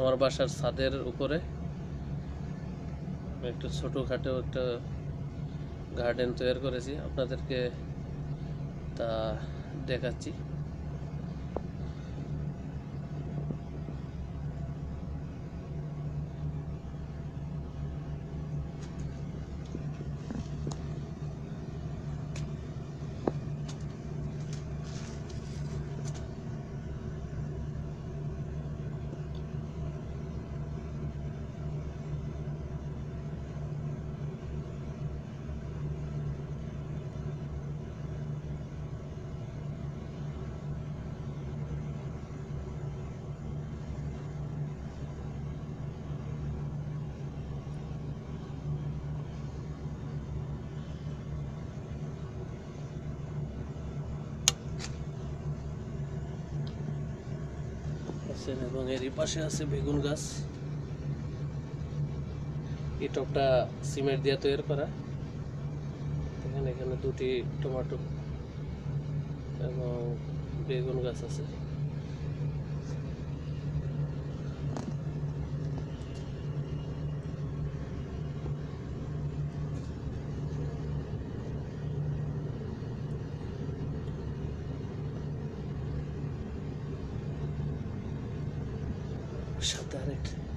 আমার বাসার ছাদের উপরে একটা ছোটোখাটো একটা গার্ডেন তৈরি করেছি, আপনাদেরকে তা দেখাচ্ছি। এবং এরই পাশে আছে বেগুন গাছ। এই টবটা সিমেন্ট দিয়ে তৈরি করা। এখানে দুটি টমেটো এবং বেগুন গাছ আছে। সাথে আরেকটা